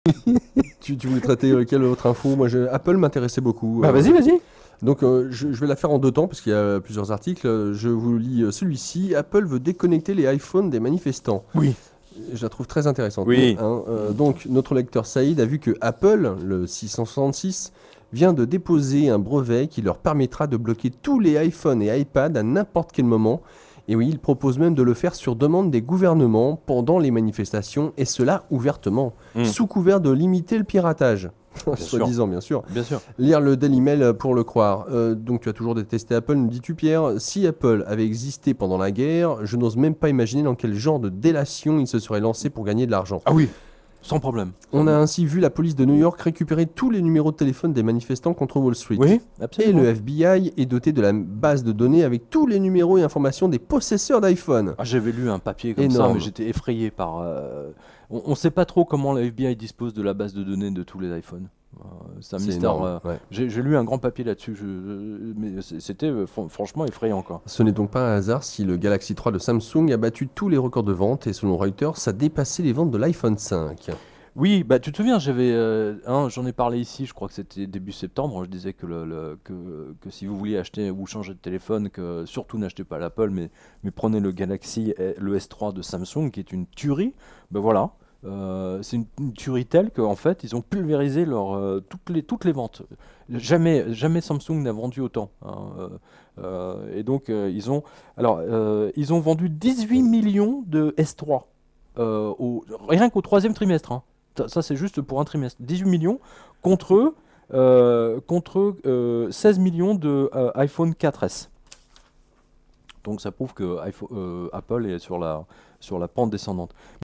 Tu voulais traiter quelle autre info? Moi, Apple m'intéressait beaucoup. Bah vas-y, vas-y. Donc, je vais la faire en deux temps parce qu'il y a plusieurs articles. Je vous lis celui-ci. Apple veut déconnecter les iPhones des manifestants. Oui. Je la trouve très intéressante. Oui. Donc, notre lecteur Saïd a vu que Apple, le 666, vient de déposer un brevet qui leur permettra de bloquer tous les iPhones et iPads à n'importe quel moment. Et oui, il propose même de le faire sur demande des gouvernements pendant les manifestations, et cela ouvertement, sous couvert de limiter le piratage. Soi-disant, bien sûr. Bien sûr. Lire le Daily Mail pour le croire. Donc tu as toujours détesté Apple, nous dis-tu Pierre. Si Apple avait existé pendant la guerre, je n'ose même pas imaginer dans quel genre de délation il se serait lancé pour gagner de l'argent. Ah oui, sans problème. On a ainsi vu la police de New York récupérer tous les numéros de téléphone des manifestants contre Wall Street. Oui, Et absolument. le FBI est doté de la base de données avec tous les numéros et informations des possesseurs d'iPhone. Ah, j'avais lu un papier comme ça, Énorme. mais j'étais effrayé par... on ne sait pas trop comment la FBI dispose de la base de données de tous les iPhones. C'est un mystère. Énorme, ouais. J'ai lu un grand papier là-dessus, mais c'était franchement effrayant, quoi. Ce n'est donc pas un hasard si le Galaxy 3 de Samsung a battu tous les records de vente et selon Reuters, ça a dépassé les ventes de l'iPhone 5. Oui, bah tu te souviens, j'en ai parlé ici, je crois que c'était début septembre. Je disais que si vous vouliez acheter ou changer de téléphone, que surtout n'achetez pas l'Apple, mais prenez le Galaxy, le S3 de Samsung, qui est une tuerie. Ben voilà, c'est une tuerie telle qu'en fait, ils ont pulvérisé toutes les ventes. Jamais Samsung n'a vendu autant, hein. Et donc, ils ont vendu 18 millions de S3, rien qu'au troisième trimestre, hein. Ça, c'est juste pour un trimestre. 18 millions contre 16 millions de iPhone 4S. Donc ça prouve que Apple est sur la pente descendante.